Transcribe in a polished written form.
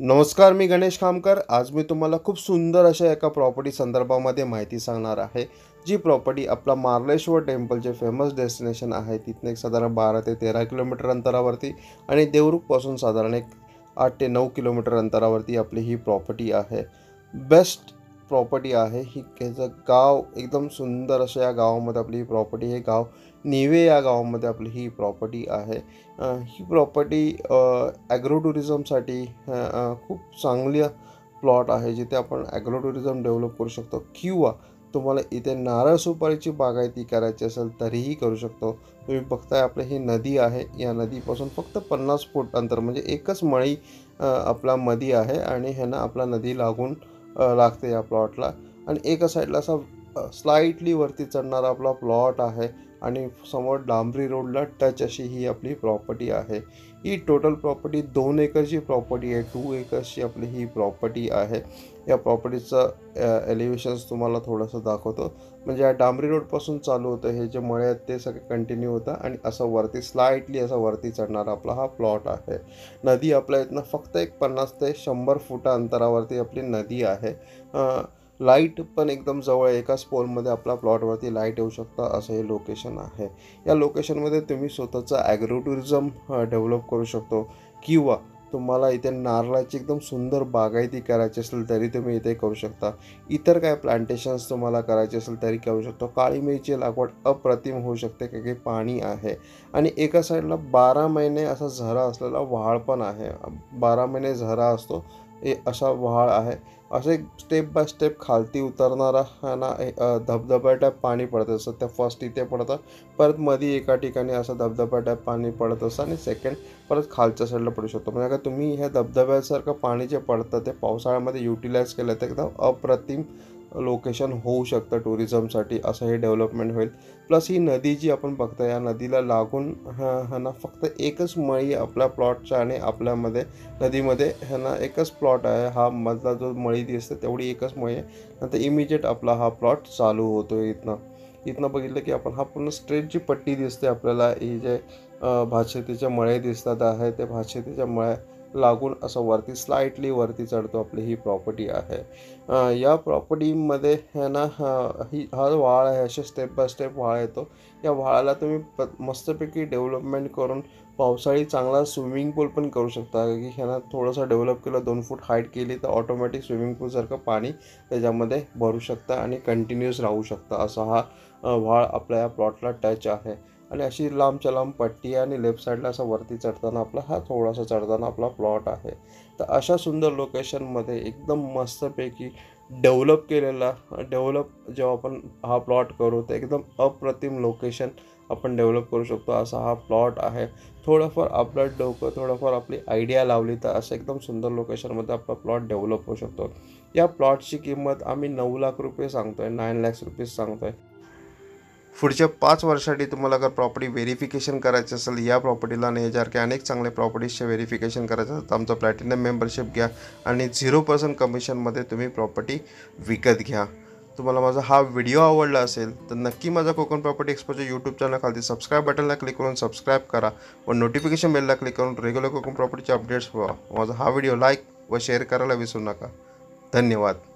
नमस्कार, मी गणेश खामकर। आज मी तुम्हाला खूप सुंदर अशा एका प्रॉपर्टी संदर्भामध्ये माहिती सांगणार आहे। जी प्रॉपर्टी आपला मार्लेश्वर टेम्पलचे फेमस डेस्टिनेशन आहे, तिथून एक साधारण 12 ते 13 किलोमीटर अंतरावरती आणि देवरुखपासून साधारण एक 8 ते 9 किलोमीटर अंतरावरती आपली ही प्रॉपर्टी आहे। बेस्ट प्रॉपर्टी आहे ही। त्याचं गाव एकदम सुंदर असं या गावामध्ये आपली ही प्रॉपर्टी आहे। गाव निवे या गावामध्ये आपली ही प्रॉपर्टी आहे। ही प्रॉपर्टी ॲग्रो टुरिझमसाठी खूप चांगली प्लॉट आहे, जिथे आपण ॲग्रो टुरिझम डेव्हलप करू शकतो किंवा तुम्हाला इथे नारळ सुपारीची बागायती करायची असेल तरीही करू शकतो। तुम्ही बघताय आपली ही नदी आहे, या नदीपासून फक्त 50 फूट अंतर म्हणजे एकच मळी आपला नदी आहे आणि ह्यानं आपला नदी लागून लागते या प्लॉटला। आणि एका साईडला असा स्लाइटली वरती चढणारा आपला प्लॉट आहे आणि समोर डांबरी रोडला टच अशी ही आपली प्रॉपर्टी आहे। ही टोटल प्रॉपर्टी 2 एकरची प्रॉपर्टी आहे। 2 एकर्सची आपली ही प्रॉपर्टी आहे। या प्रॉपर्टीचं एलिव्हेशन्स तुम्हाला थोडंसं दाखवतो। म्हणजे या डांबरी रोडपासून चालू होतं, हे जे मळे आहेत ते सगळे कंटिन्यू होतं आणि असं वरती स्लाइटली असं वरती चढणारा आपला हा प्लॉट आहे। नदी आपल्या इथनं फक्त एक 50 ते 100 फुटा अंतरावरती आपली नदी आहे। लाईट पण एकदम जवळ, एकाच पोलमध्ये आपला प्लॉटवरती लाईट येऊ शकतं असं हे लोकेशन आहे। या लोकेशनमध्ये तुम्ही स्वतःचं ॲग्रो टुरिझम डेव्हलप करू शकतो किंवा तुम्हाला इथे नारळाची एकदम सुंदर बागायती करायची असेल तरी तुम्ही इथे करू शकता। इतर काय प्लांटेशन्स तुम्हाला करायचे असेल तरी करू शकतो। काळी मिरीची लागवड अप्रतिम होऊ शकते, कारण पाणी आहे आणि एका साईडला 12 महिने असा झरा असलेला व्हाळ पण आहे। 12 महिने झरा असतो असा व्हाळ आहे। असे स्टेप बाय स्टेप खालती उतरणारा है ना धबधबा टाईप पाणी पडत असतं। त्या फर्स्ट इथे पडतं, परत मध्ये एका ठिकाणी असं धबधबा टाईप पाणी पडत असतं आणि सेकंड परत खालच्या साईडला पडू शकतो। म्हणजे अगर तुम्ही ह्या धबधब्यासारखं पाणी जे पडतं ते पावसाळ्यामध्ये युटिलाइज केलं तर एकदम अप्रतिम लोकेशन होऊ शकतं टुरिझमसाठी, असं हे डेव्हलपमेंट होईल। प्लस ही नदी जी आपण बघतो, या नदीला लागून ह्याना फक्त एकच मळी आपल्या प्लॉटच्या आणि आपल्यामध्ये नदीमध्ये ह्याना एकच प्लॉट आहे। हा मधला जो मळी दिसते तेवढी एकच मळी आहे, नंतर इमिजिएट आपला हा प्लॉट चालू होतो। इथनं बघितलं की आपण हा पूर्ण स्ट्रेट जी पट्टी दिसते आपल्याला, ही जे भातशेतीचे मळे दिसतात आहे ते भातशेतीच्या मळ्या लागून असं वरती स्लाइटली वरती चढतो आपली ही प्रॉपर्टी आहे। या प्रॉपर्टीमध्ये है ना हा व्हाळ आहे, असे स्टेप बाय स्टेप व्हाळ येतो। या व्हाळाला तुम्ही मस्तपैकी डेव्हलपमेंट करून पावसाळी चांगला स्विमिंग पूल पण करू शकता, की ह्याना थोडंसं डेव्हलप केलं, 2 फूट हाईट केली तर ऑटोमॅटिक स्विमिंग पूलसारखं पाणी त्याच्यामध्ये भरू शकतं आणि कंटिन्यूअस राहू शकतं। असा हा व्हाळ आपल्या या प्लॉटला टच आहे आणि अशी लांबच्या लांब पट्टी आहे आणि लेफ्ट साईडला असं वरती चढताना आपला हा थोडासा चढताना आपला प्लॉट आहे। तर अशा सुंदर लोकेशनमध्ये एकदम मस्तपैकी डेव्हलप जेव्हा आपण हा प्लॉट करू तर एकदम अप्रतिम लोकेशन आपण डेव्हलप करू शकतो, असा हा प्लॉट आहे। थोडंफार आपलं डोकं, थोडंफार आपली आयडिया लावली तर असं एकदम सुंदर लोकेशनमध्ये आपला प्लॉट डेव्हलप होऊ शकतो। या प्लॉटची किंमत आम्ही 9 लाख रुपये सांगतोय, 9 लाख रुपीज सांगतोय। पुढच्या 5 वर्षासाठी तुम्हाला अगर प्रॉपर्टी व्हेरिफिकेशन करायचं असेल, या प्रॉपर्टीला आणि ह्याच्यासारखे अनेक चांगले प्रॉपर्टीजचे व्हेरिफिकेशन करायचं असेल तर आमचं प्लॅटिनम मेंबरशिप घ्या आणि 0% कमिशनमध्ये तुम्ही प्रॉपर्टी विकत घ्या। तुम्हाला माझा हा व्हिडिओ आवडला असेल तर नक्की माझा कोकण प्रॉपर्टी एक्सपोच्या यूट्यूब चॅनल खाली सबस्क्राईब बटनला क्लिक करून सबस्क्राईब करा व नोटिफिकेशन बेलला क्लिक करून रेग्युलर कोकण प्रॉपर्टीचे अपडेट्स व्हा। माझा हा व्हिडिओ लाईक व शेअर करायला विसरू नका। धन्यवाद।